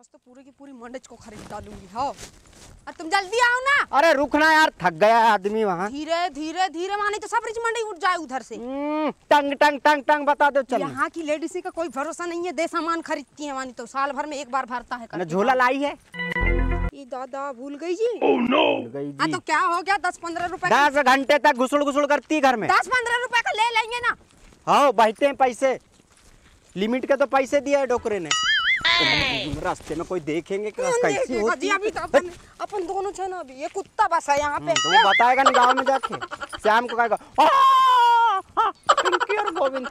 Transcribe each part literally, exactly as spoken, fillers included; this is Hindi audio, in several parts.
आज तो पूरी की पूरी मंडच को खरीद डालूंगी। हाँ और तुम जल्दी आओ ना। अरे रुकना यार, थक गया आदमी वहाँ। धीरे धीरे धीरे माने तो सब रिच मंडी उठ जाए उधर से। टंग टंग टंग टंग बता दो। चल यहाँ की लेडीज का कोई भरोसा नहीं है, दे सामान खरीदती है मानी तो साल भर में एक बार भरता है। झोला लाई है ये दादा भूल गई जी। oh, no. भूल गई जी। हाँ तो क्या हो गया, दस पंद्रह रुपए दस घंटे तक घुसुड़ घुसुड़ करती घर में। दस पंद्रह रुपए का ले लेंगे ना। हाँ बचते हैं पैसे, लिमिट के तो पैसे दिए है डोकरे ने। रास्ते में कोई देखेंगे कि कैसी होती है। अभी तो अपन, अपन दोनों छे ना अभी। ये कुत्ता बस है यहाँ पे। तो वो बताएगा नहीं गाँव में जाके, शाम को कहेगा गोविंद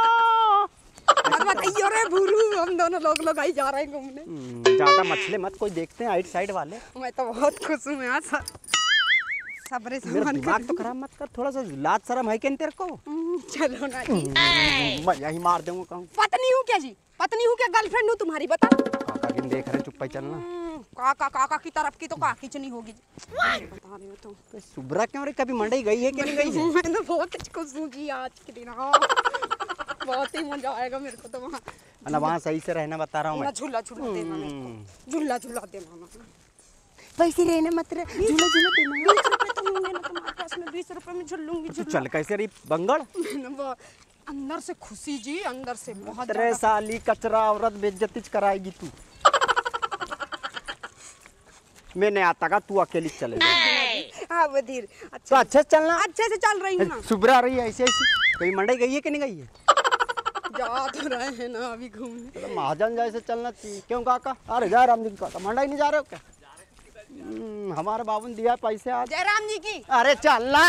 बताइए रे भूरू, हम दोनों लोग लोग आई जा रहे हैं घूमने। ज्यादा मछली मत कोई देखते हैं आइट साइड वाले। मैं तो बहुत खुश हूँ यार। सबरे मेरा दिमाग तो खराब मत कर, थोड़ा सा लाज शर्म है क्या तेरे को? चलो ना जी। मैं यही मार दूंगा। कहूँ पत्नी हूँ क्या जी? पत्नी हूँ क्या गर्लफ्रेंड हूँ तुम्हारी? बता। काका गिन देख रहे, चुप ही चलना। काका काका की तरफ की तो काकी चनी होगी। बता रही हो तुम। तो सुब्रा क्यों रे, कभी मंडई गई है कि नहीं गई है? मैं तो बहुत खुश हूँ जी आज के दिन। बहुत ही मजा आएगा मेरे को तो वहाँ। ना वहाँ सही से रहना बता रहा हूँ मैं। झूला झूला देना मेरे को, झूला झूला देना। पैसे रहने मत रे, झूला झूला देना। बीस रुपए तो होंगे ना तुम्हारे पास में, बीस रुपए में झूल लूंगी। तो चल कैसे रही बंगड़? अंदर से खुशी जी, अंदर से बहुत। तेरे साली कचरा औरत बेइज्जती कराएगी तू। मैं नहीं आता का, तू अकेली चले जा। हाँ वधीर अच्छा तो अच्छे से चलना। अच्छे से चल रही हूँ ना। सुबह रही है ऐसे ऐसे। कहीं मंडई गई है कि नहीं गई है? जा तो रहे हैं ना अभी घूमने। तो महाजन जैसे चलना चाहिए। क्यों काका? अरे जय राम जी की काका, मंडई नहीं जा रहे हो क्या? हमारे बाबू ने दिया पैसे आज। जय राम जी की। अरे चलना।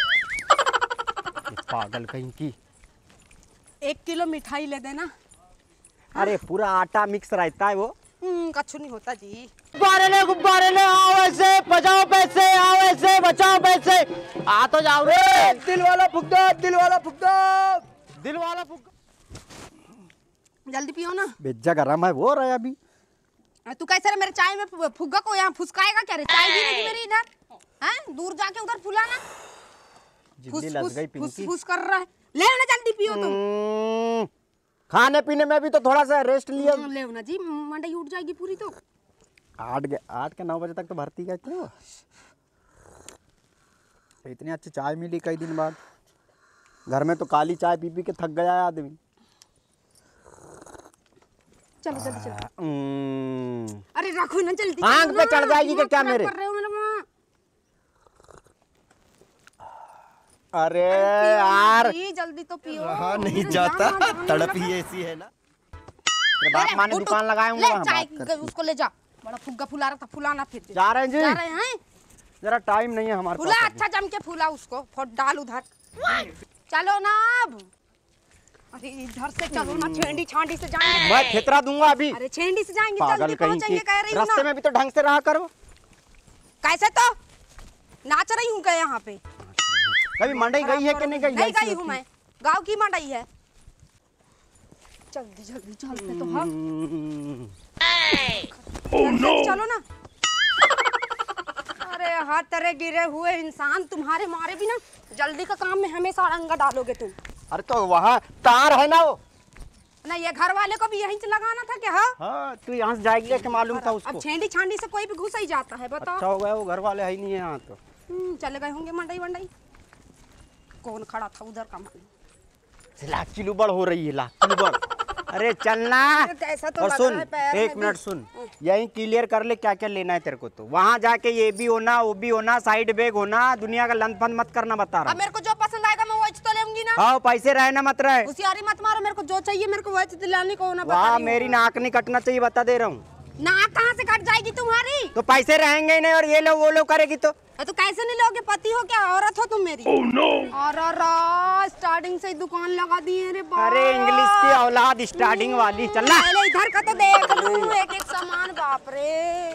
पागल कहीं की। एक किलो मिठाई ले देना। अरे पूरा आटा मिक्स रहता है वो। कछु नहीं होता जी। गुब्बारे ले गुब्बारे ले, आओ ऐसे बचाओ पैसे, आओ ऐसे बचाओ पैसे। आ तो जाओ रे। दिल वाला फुग्गा, दिल वाला फुग्गा, दिल वाला फुग्गा। जल्दी पियो ना। बेज्जा गरम है वो रहा अभी। तू कैसे रे मेरे चाय में फुग्गा को यहाँ फुसकाएगा क्या रे? चाय भी नहीं मेरी इधर। हैं दूर जाके उधर फुलाना। फुस फुस फुस फुस कर रहा है। ले ना जल्दी पियो तुम। खाने पीने में भी तो थोड़ा सा रेस्ट लिया। ले ना जी, मंडई उठ जाएगी पूरी तो। आठ आठ के नौ बजे तक तो भरती गई थी वो। इतनी अच्छी चाय मिली कई दिन बाद। घर में तो काली चाय पी पी के थक गया है आदमी। चलो जल्दी चलो। अरे रखो ना जल्दी। आंख पे चढ़ जाएगी क्या क्या मेरे? अरे यार जल्दी तो पियो। रहा नहीं जाता, तड़प ही ऐसी है ना। तेरे बाप माँ ने दुकान लगाए होंगे वहाँ। चाय उसको ले जा, बड़ा फुग्गा फुला रहा था, फुलाना फिर। जा रहे हैं जी। जा रहे हैं। जरा टाइम नहीं है हमारे पास। फुला अच्छा जम के फुला उसको, फोट डाल उधर। चलो ना अब। अरे इधर से चलो ना, छेंडी छांडी से जाएंगे। मैं ठेतरा दूंगा अभी। अरे छेंडी से जाएंगे, जल्दी पहुंचेंगे कह रही हूं ना। रास्ते में भी तो ढंग से रहा करो। कैसे तो नाच रही हूँ क्या यहाँ पे? कभी मंडई गई है कि नहीं गई? नहीं गई हूँ मैं, गांव की मंडई है। जल्दी जल्दी चलते तो हम। Oh no. चलो ना। अरे हाथ तेरे गिरे हुए इंसान, तुम्हारे मारे भी ना जल्दी का काम में हमेशा अड़ंगा डालोगे तुम। अरे तो वहाँ तार है ना वो। ना ये घर वाले को भी यहीं से लगाना था क्या? हाँ हाँ तू यहाँ से जाएगी क्या मालूम था उसको? अब छेंडी छांडी से कोई भी घुस ही जाता है, बताओ। अच्छा हो गया वो घर वाले है ही नहीं है यहाँ तो। चले गए होंगे मंडई वंडई। कौन खड़ा था उधर का मालूम। लाख किलो बड़ हो रही है, लाख किलो बड़। अरे चलना। तो और सुन एक मिनट सुन, यही क्लियर कर ले क्या क्या लेना है तेरे को। तो वहाँ जाके ये भी होना वो भी होना, साइड बैग होना, दुनिया का लंद फंद मत करना बता रहा हूँ। मेरे को जो पसंद आएगा मैं वही तो लेंगी ना। हाँ पैसे रहना मत रहे, होशियारी मत मारो। मेरे को जो चाहिए मेरे को वही दिलाने को होना। वाह मेरी नाक नहीं कटना चाहिए, बता दे रहा हूँ। नाक कहाँ से कट जाएगी तुम्हारी? तो पैसे रहेंगे ही नहीं और ये लो वो लो करेगी तो तो कैसे नहीं लोगे? पति हो क्या, औरत हो तुम मेरी? oh, no. अरे स्टार्टिंग से ही दुकान लगा दी है रे बाप। अरे इंग्लिश की औलाद स्टार्टिंग वाली। चलना पहले इधर का तो देख लूं एक एक सामान। बाप रे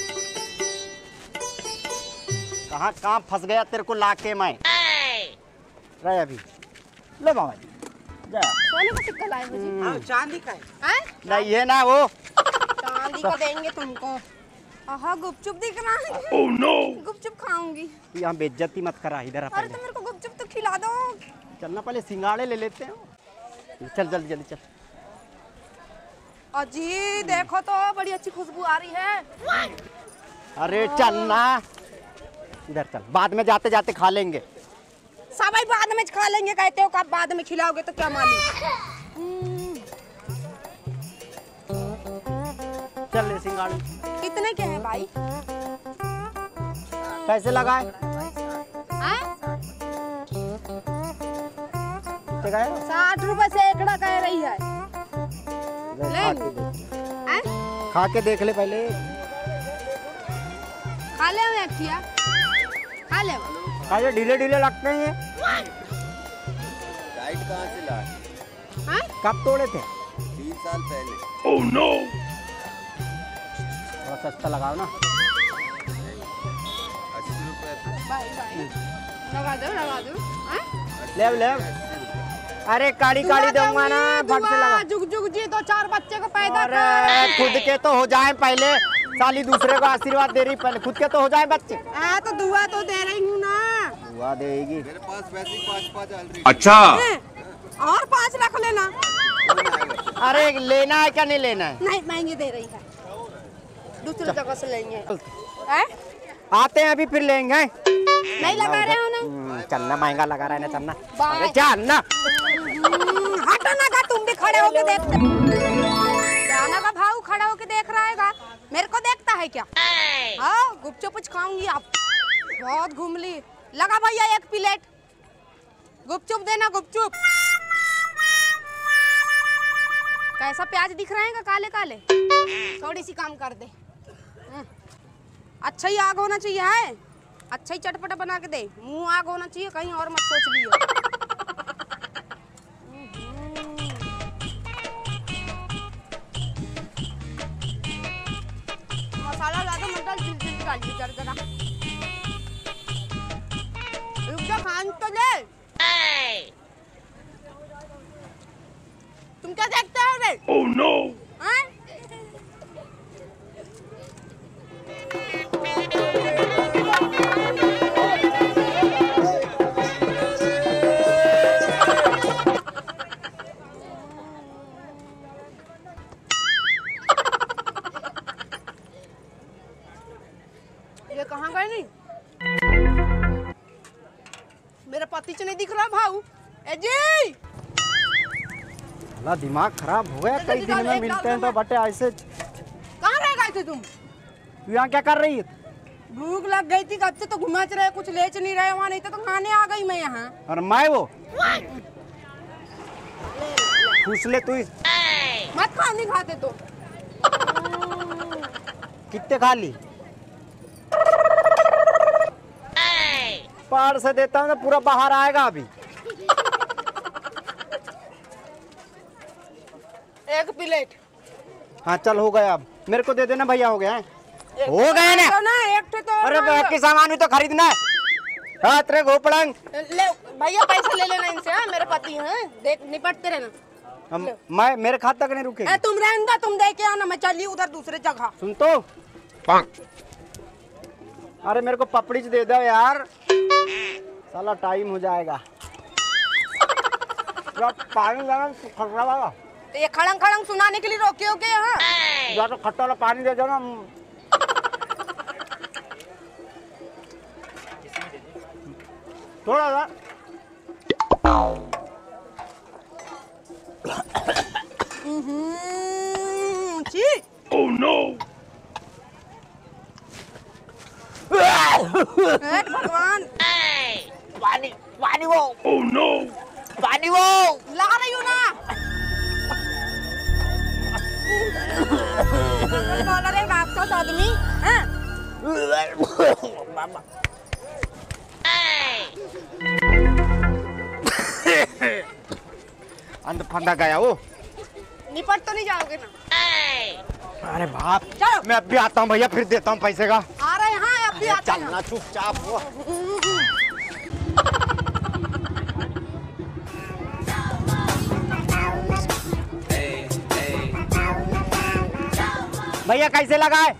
कहाँ कहाँ फंस गया तेरे को लाके मैं। रहे अभी ले मामा जी जा। सोने का सिक्का लाए हो जी? हाँ चांदी का है। नहीं है ना वो, चांदी का देंगे तुमको। आहा गुपचुप दिख रहा है। oh, no. गुपचुप खाऊंगी। तू यहाँ बेइज्जती मत करा, इधर आ। अरे तो मेरे को गुपचुप तो खिला दो। चलना पहले सिंगाड़े ले लेते हैं। चल जल्दी जल्दी चल। अजी देखो तो बड़ी अच्छी खुशबू आ रही है। अरे चलना इधर चल, बाद में जाते जाते खा लेंगे। सब बाद में खा लेंगे कहते हो, कब बाद में खिलाओगे तो क्या मालूम। चल ले सिंगाड़ी। कितने के हैं भाई? कैसे लगाए? साठ रुपए से एकड़ा कह रही है। खा के देख, खा के देख ले पहले। खा ले एक किया, खा ले। खाए ढीले ढीले लगते हैं। डाइट कहाँ से ला? कब तोड़े थे? तीन साल पहले। Oh no. थोड़ा सस्ता लगाओ ना। अस्सी रुपए। भाई भाई लगा दो लगा दो। ले ले। अरे काली काली दूंगा ना, फट से लगा। जुग जुग जी तो चार बच्चे को पैदा कर। खुद के तो हो जाए पहले, साली दूसरे को आशीर्वाद दे रही, पहले खुद के तो हो जाए बच्चे। आ तो दुआ तो दे रही हूँ ना। दुआ देगी। मेरे पास वैसे ही पाँच पाँच ऑलरेडी। अच्छा और पाँच रख लेना। अरे लेना है क्या नहीं लेना है? नहीं महंगी दे रही है, दूसरी जगह से लेंगे। आते हैं अभी फिर लेंगे। नहीं लगा रहे हो ना? चलना, महंगा लगा रहा है ना, चलना। अरे चलना। हटो ना का, तुम भी खड़े होके देखते। जाना का भाव खड़ा होके देख रहा है, मेरे को देखता है क्या? हाँ गुपचुप कुछ खाऊंगी। आप बहुत घूम ली। लगा भैया एक प्लेट गुपचुप देना, गुपचुप। कैसा प्याज दिख रहा है काले काले? थोड़ी सी काम कर दे। अच्छा ही आग होना चाहिए है, अच्छा ही चटपटा बना के दे। मुंह आग होना चाहिए, कहीं और मत सोच लियो। मसाला ज्यादा मत डाल, जिल जिल डालिए जरा जरा। रुक जा, खान तो ले। तुम क्या देखते हो रे? Oh no. ये कहाँ गए? नहीं मेरा पति नहीं दिख रहा भाऊ। ए जी दिमाग खराब हो गया, कई दिन में मिलते हैं तो बटे ऐसे। कहाँ रह गए थे तुम? तू यहाँ क्या कर रही है? भूख लग गई थी, कब से तो घुमाच रहे, कुछ लेच नहीं रहे वहाँ, नहीं तो, तो खाने आ गई मैं यहाँ। और मैं वो पूछ ले तू। मत खाओ, नहीं खाते तो। कितने खा ली? पार से देता हूँ तो पूरा बाहर आएगा अभी। एक प्लेट। हाँ चल हो गया, अब मेरे को दे देना भैया। हो गया है, हो गया ना, तो ना एक तो अरे बाकी सामान भी तो खरीदना है। हाँ तेरे घोपड़ंग ले भैया, पैसे ले लेना इनसे। हाँ मेरे पति हैं, देख निपटते रहना। हम मैं मेरे खाते तक नहीं रुकेगी। तुम रहना, तुम दे के आना, मैं चली उधर दूसरे जगह। सुन तो, अरे मेरे को पपड़ी दे दो यार, साला टाइम हो जाएगा। पानी खटरा वाला तो ये खड़ंग खड़ंग सुनाने के लिए रोके हो क्या यहाँ? या तो खट्टा वाला पानी दे दो ना। थोड़ा सा। Oh no. भगवान, पानी पानी वो। ओह नो, पानी वो ला रही हूँ ना। बोल रहे राक्षस आदमी हैं? अंदर फंदा गया वो। निपट तो नहीं जाओगे ना? अरे बाप, चलो। मैं अब भी आता हूँ भैया, फिर देता हूँ पैसे का। आ रहे हैं, अब भी आते हैं। चलना चुपचाप हुआ। भैया कैसे लगाए?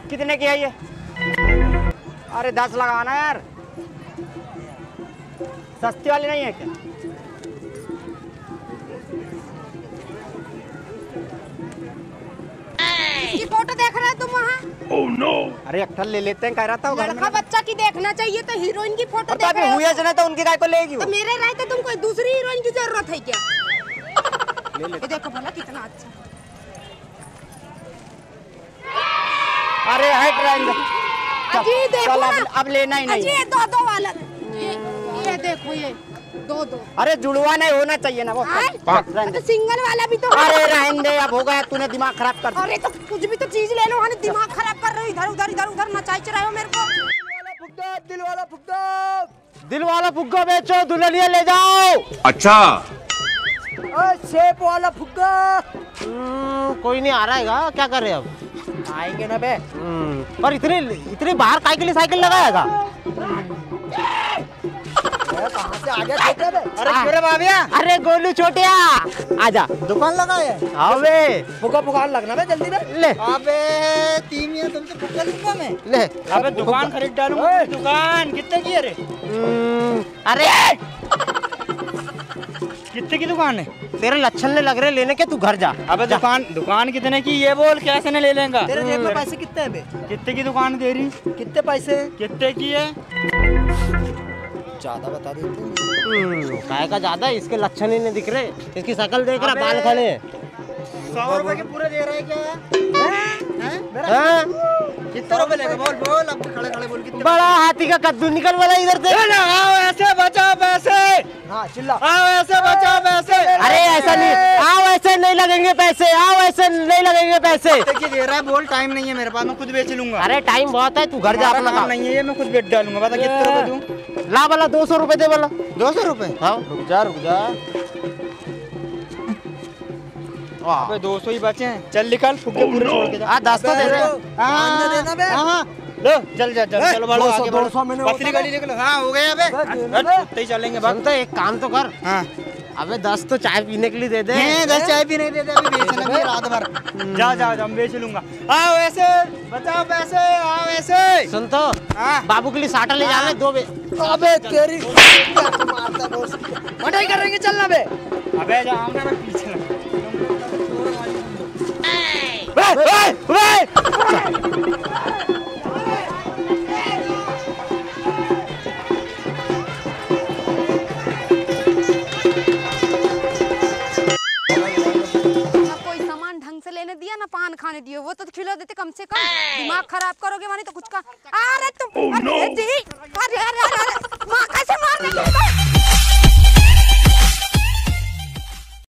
कितने की है ये? अरे दस लगाना यार, सस्ती वाली नहीं है क्या? इसकी फोटो देख रहे हो तुम वहाँ? oh, no. अरे अक्ठल ले लेते हैं, कह रहा था लड़का बच्चा की देखना चाहिए तो हीरोइन की फोटो देख रहे हो? हुई है तो उनकी काय को लेगी वो? तो मेरे रहते तुम कोई दूसरी हीरोइन की जरूरत है क्या? ले ले। ये देखो भला कितना अच्छा। अरे हट रहेंगे। अजी देखो चल, ना। अब, अब लेना ही नहीं। अजी ये दो दो वाला ये, ये देखो ये दो दो। अरे जुड़वा नहीं होना चाहिए ना वो। तो सिंगल वाला भी तो। अरे रहने दे, अब हो गया, तूने दिमाग खराब कर दिया। अरे तो कुछ भी तो चीज ले लो, दिमाग खराब कर रहे हो, इधर उधर इधर उधर नचाई रहे हो मेरे को। दिल वाला फुग्गा, दिल वाला फुग्गा बेचो, दुल्हनिया ले जाओ। अच्छा शेप वाला फुग्गा। कोई नहीं आ रहा है, क्या कर रहे अब? आएंगे ना बे। पर इतनी इतनी बाहर काय के लिए साइकिल लगाएगा? कहाँ से आ गया छोटे बे? अरे छोटे बाबिया, अरे गोलू छोटिया आजा, दुकान लगाए। अबे फुग्गा फुगान लगना बे, जल्दी बे ले। अबे तीन ये तुमसे फुग्गा लूंगा मैं, ले। अबे दुकान खरीद डालूंगा। दुकान कितने की है रे? अरे कितने की दुकान है? तेरे लक्षण ने लग रहे लेने के, तू घर जा। अबे दुकान दुकान कितने की ये बोल, कैसे ने ले लेगा? तेरे जेब में पैसे कितने हैं बे? कितने की दुकान दे रही? कितने पैसे? कितने की है? ज्यादा बता देते। काय का ज्यादा? इसके लक्षण ही नहीं दिख रहे, इसकी शक्ल देख रहा, बाल खड़े। सौ रुपए के पूरे दे रहे क्या? कितने रुपए लेगा बोल बोल, अब खड़े खड़े बोल। कितने? बड़ा हाथी का कद्दू निकल वाला इधर से। आओ ऐसे बचाओ पैसे। हाँ चिल्ला। आओ ऐसे बचाओ पैसे। अरे ऐसा नहीं, आओ ऐसे नहीं लगेंगे पैसे, आओ ऐसे नहीं लगेंगे पैसे। कितने दे रहा है बोल? टाइम नहीं है मेरे पास, मैं खुद बेच लूंगा। अरे टाइम बहुत है, तू घर जा अपना। काम नहीं है, मैं खुद बेच डालूंगा। बता कितने रुपए दूं? ला वाला दो सौ रुपए दे वाला। दो सौ रुपए? हाँ रुक जा रुक जा। अबे दो सौ ही बचे हैं, चल निकल, फुग्गे पूरे छोड़ के जा। दस तो दे रहे। हाँ देना बे। हाँ लो चल जा चल, चलो बढ़ो आगे बढ़ो। पतली गाड़ी निकलो। हाँ हो गया बे, उतने ही चलेंगे। भाग तो एक काम तो कर। हाँ अबे दस तो चाय पीने के लिए दे दे। दस चाय पीने दे दे, अभी बेचना भी रात भर। जा जा जा, मैं बेच लूंगा। आओ ऐसे बचाओ पैसे, आओ ऐसे। सुन तो बाबू के लिए साटा ले जाना दो बे। अबे तेरी मारता दोस्त, मटाई करेंगे, चलना बे। अबे जा आमने में पीछे लग। वे वे लेने दिया ना पान खाने दिए, वो तो खिला देते कम से कम। दिमाग खराब करोगे माने तो कुछ का। अरे तुम oh, no. अरे